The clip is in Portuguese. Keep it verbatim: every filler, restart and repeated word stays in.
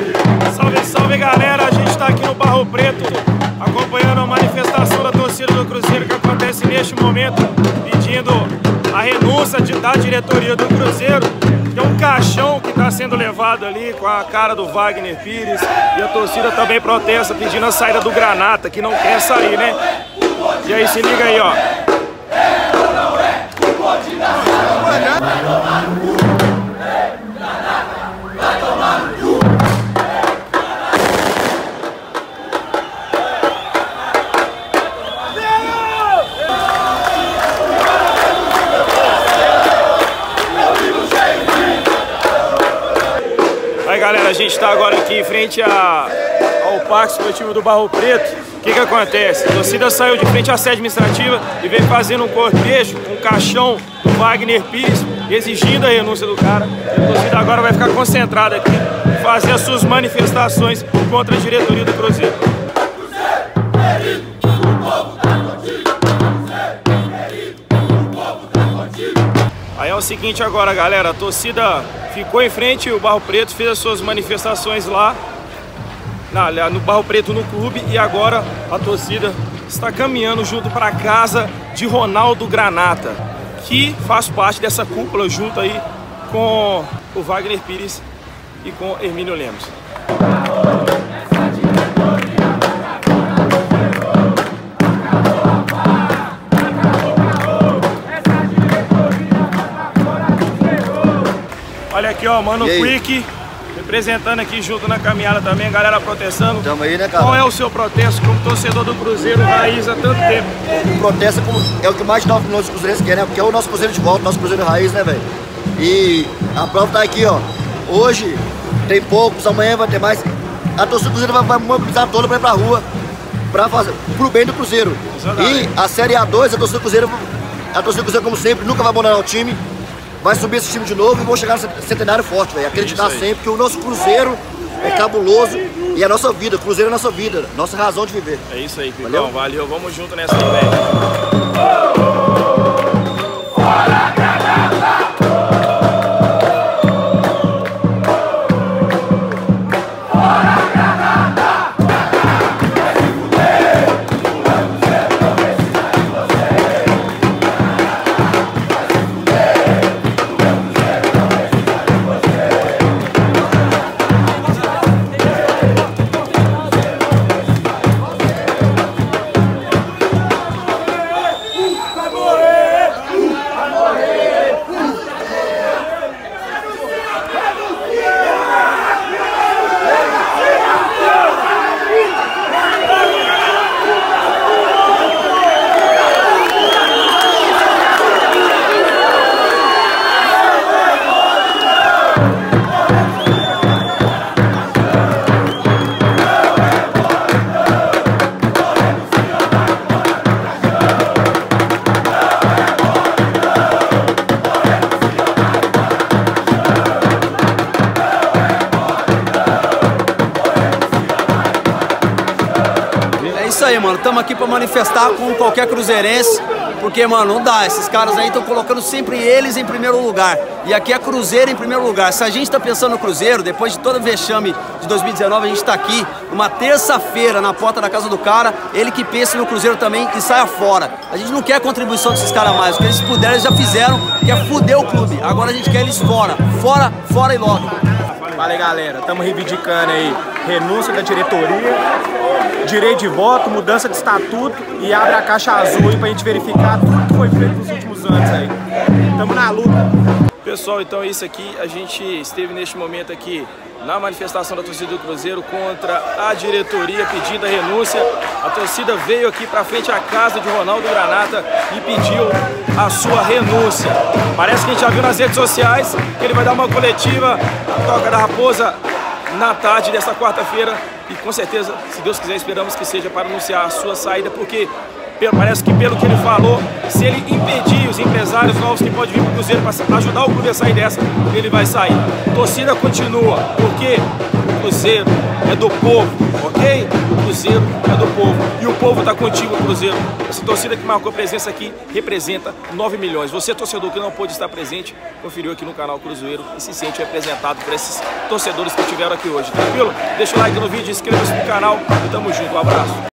Salve, salve galera, a gente está aqui no Barro Preto acompanhando a manifestação da torcida do Cruzeiro que acontece neste momento, pedindo a renúncia de, da diretoria do Cruzeiro. Tem um caixão que está sendo levado ali com a cara do Wagner Pires e a torcida também protesta pedindo a saída do Granata, que não quer sair, né? E aí, se liga aí, ó. Aí galera, a gente está agora aqui em frente a, ao Parque Esportivo do Barro Preto. O que que acontece? A torcida saiu de frente à sede administrativa e veio fazendo um cortejo, um caixão do Wagner Pires, exigindo a renúncia do cara. E a torcida agora vai ficar concentrada aqui, fazer as suas manifestações contra a diretoria do Cruzeiro. Aí é o seguinte agora, galera, a torcida ficou em frente ao Barro Preto, fez as suas manifestações lá na, no Barro Preto no clube e agora a torcida está caminhando junto para a casa de Ronaldo Granata, que faz parte dessa cúpula junto aí com o Wagner Pires e com Hermínio Lemos. Olha aqui, ó, Mano Quick, representando aqui junto na caminhada também, a galera protestando. Tamo aí, né, cara? Qual é o seu protesto como torcedor do Cruzeiro Raiz há tanto tempo? O protesto é, como, é o que mais nós cruzeirenses querem, né? Porque é o nosso Cruzeiro de volta, o nosso Cruzeiro Raiz, né, velho? E a prova tá aqui, ó. Hoje tem poucos, amanhã vai ter mais. A torcida do Cruzeiro vai, vai mobilizar toda pra ir pra rua, pra fazer, pro bem do Cruzeiro. Exatamente. E a Série A dois, a torcida do Cruzeiro, a torcida do Cruzeiro, como sempre, nunca vai abandonar o time. Vai subir esse time de novo e vão chegar no centenário forte, velho. Acreditar sempre que o nosso Cruzeiro é cabuloso e é a nossa vida. O Cruzeiro é a nossa vida, nossa razão de viver. É isso aí, Picão. Valeu? Valeu. Vamos junto nessa aí, velho. Isso aí, mano, estamos aqui para manifestar com qualquer cruzeirense, porque, mano, não dá, esses caras aí estão colocando sempre eles em primeiro lugar, e aqui é Cruzeiro em primeiro lugar. Se a gente está pensando no Cruzeiro, depois de todo o vexame de dois mil e dezenove, a gente está aqui, uma terça-feira, na porta da casa do cara, ele que pensa no Cruzeiro também e saia fora. A gente não quer a contribuição desses caras mais, o que eles puderam, eles já fizeram, que é fuder o clube. Agora a gente quer eles fora, fora, fora e logo. Fala aí, galera, estamos reivindicando aí renúncia da diretoria, direito de voto, mudança de estatuto e abre a caixa azul aí pra gente verificar tudo que foi feito nos últimos anos aí. Estamos na luta. Pessoal, então é isso aqui. A gente esteve neste momento aqui na manifestação da torcida do Cruzeiro contra a diretoria pedindo a renúncia. A torcida veio aqui pra frente à casa de Ronaldo Granata e pediu a sua renúncia. Parece que a gente já viu nas redes sociais que ele vai dar uma coletiva na Toca da Raposa na tarde dessa quarta-feira e com certeza, se Deus quiser, esperamos que seja para anunciar a sua saída, porque parece que pelo que ele falou, se ele impedir os empresários novos que podem vir para o Cruzeiro para ajudar o clube a sair dessa, ele vai sair. A torcida continua, porque o Cruzeiro é do povo, ok? rei do Cruzeiro é do povo. E o povo tá contigo, Cruzeiro. Essa torcida que marcou presença aqui representa nove milhões. Você, torcedor que não pôde estar presente, conferiu aqui no canal Cruzeiro e se sente representado por esses torcedores que estiveram aqui hoje. Tranquilo? Deixa o like no vídeo, inscreva-se no canal e tamo junto. Um abraço.